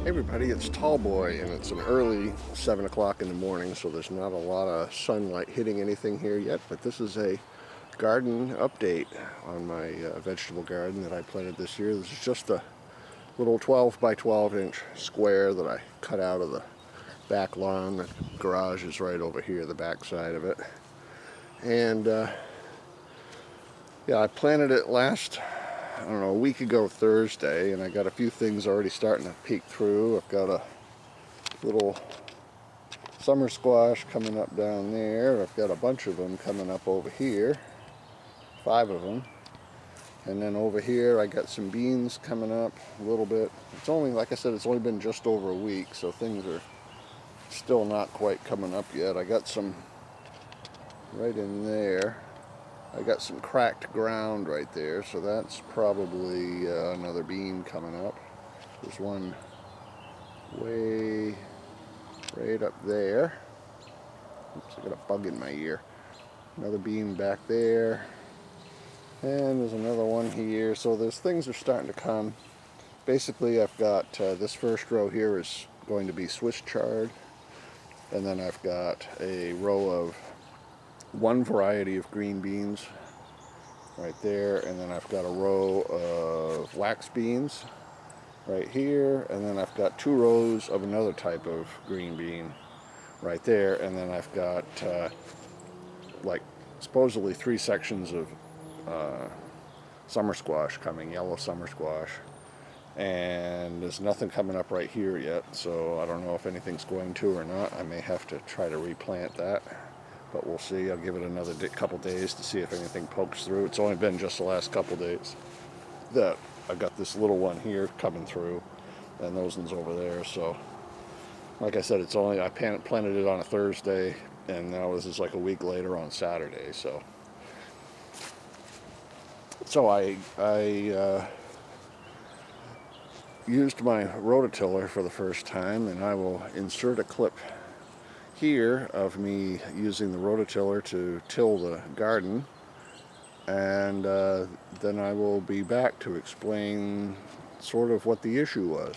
Hey everybody, it's Tallboy, and it's an early 7 o'clock in the morning, so there's not a lot of sunlight hitting anything here yet, but this is a garden update on my vegetable garden that I planted this year. This is just a little 12 by 12 inch square that I cut out of the back lawn. The garage is right over here, the back side of it. And yeah, I planted it I don't know, a week ago Thursday, and I got a few things already starting to peek through. I've got a little summer squash coming up down there. I've got a bunch of them coming up over here, 5 of them. And then over here I got some beans coming up a little bit. It's only, like I said, it's only been just over a week, so things are still not quite coming up yet. I got some right in there. I got some cracked ground right there, so that's probably another bean coming up. There's one way right up there. Oops, I got a bug in my ear. Another bean back there. And there's another one here. So those things are starting to come. Basically, I've got this first row here is going to be Swiss chard. And then I've got a row of one variety of green beans right there, and then I've got a row of wax beans right here, and then I've got 2 rows of another type of green bean right there, and then I've got like supposedly 3 sections of summer squash coming, yellow summer squash, and there's nothing coming up right here yet, so I don't know if anything's going to or not. I may have to try to replant that, but we'll see. I'll give it another couple days to see if anything pokes through. It's only been just the last couple days that I've got this little one here coming through, and those ones over there. So, like I said, I planted it on a Thursday, and now this is like a week later on Saturday. So I used my rototiller for the first time, and I will insert a clip here of me using the rototiller to till the garden, and then I will be back to explain sort of what the issue was.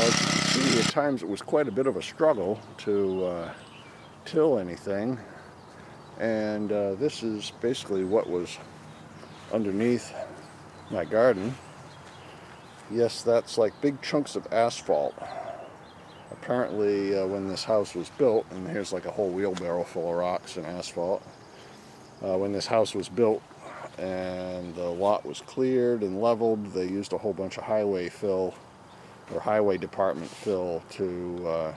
As you can see, at times it was quite a bit of a struggle to till anything, and this is basically what was underneath my garden. Yes, that's like big chunks of asphalt. Apparently when this house was built, and here's like a whole wheelbarrow full of rocks and asphalt, when this house was built and the lot was cleared and leveled, they used a whole bunch of highway fill or highway department fill to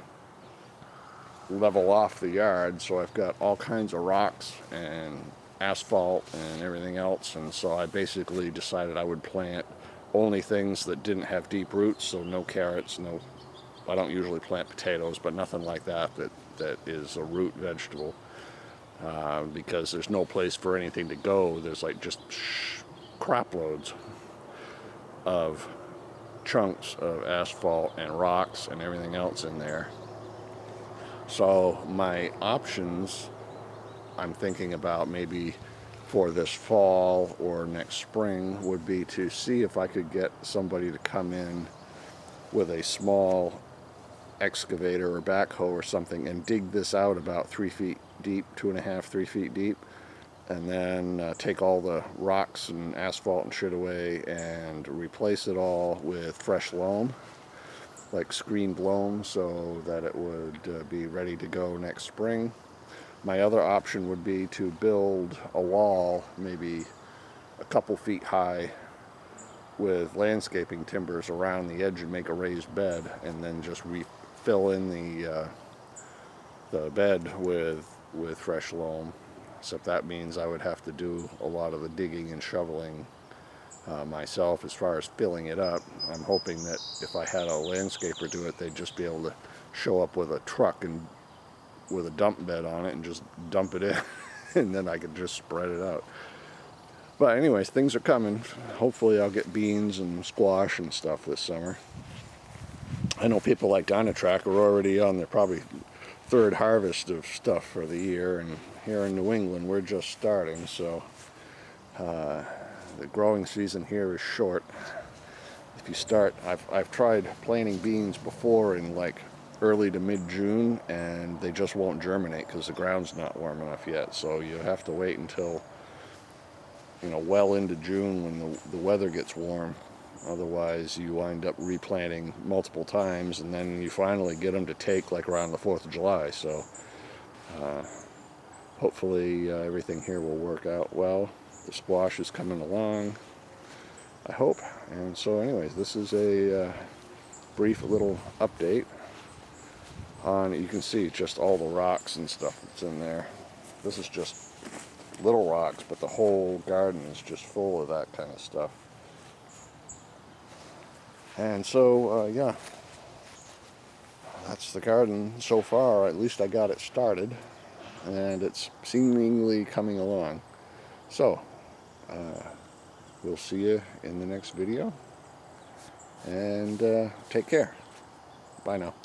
level off the yard. So I've got all kinds of rocks and asphalt and everything else, and so I basically decided I would plant only things that didn't have deep roots, so no carrots, no, I don't usually plant potatoes, but nothing like that is a root vegetable, because there's no place for anything to go. There's like just crap loads of chunks of asphalt and rocks and everything else in there. So my options, I'm thinking about maybe for this fall or next spring, would be to see if I could get somebody to come in with a small excavator or backhoe or something and dig this out about 3 feet deep, 2.5, 3 feet deep, and then take all the rocks and asphalt and shit away and replace it all with fresh loam, like screened loam, so that it would be ready to go next spring. My other option would be to build a wall, maybe a couple feet high, with landscaping timbers around the edge and make a raised bed, and then just fill in the bed with fresh loam. Except that means I would have to do a lot of the digging and shoveling myself as far as filling it up. I'm hoping that if I had a landscaper do it, they'd just be able to show up with a truck and with a dump bed on it and just dump it in and then I could just spread it out. But anyways, things are coming. Hopefully I'll get beans and squash and stuff this summer. I know people like Dynatrack are already on their probably third harvest of stuff for the year, and here in New England we're just starting, so the growing season here is short. If you start, I've tried planting beans before in like early to mid-June, and they just won't germinate because the ground's not warm enough yet. So you have to wait until, you know, well into June when the weather gets warm. Otherwise you wind up replanting multiple times, and then you finally get them to take like around the 4th of July. So hopefully everything here will work out well. The squash is coming along, I hope. And so anyways, this is a brief little update on, you can see just all the rocks and stuff that's in there. This is just little rocks, but the whole garden is just full of that kind of stuff. And so yeah, that's the garden so far. At least I got it started, and it's seemingly coming along. So we'll see you in the next video, and take care. Bye now.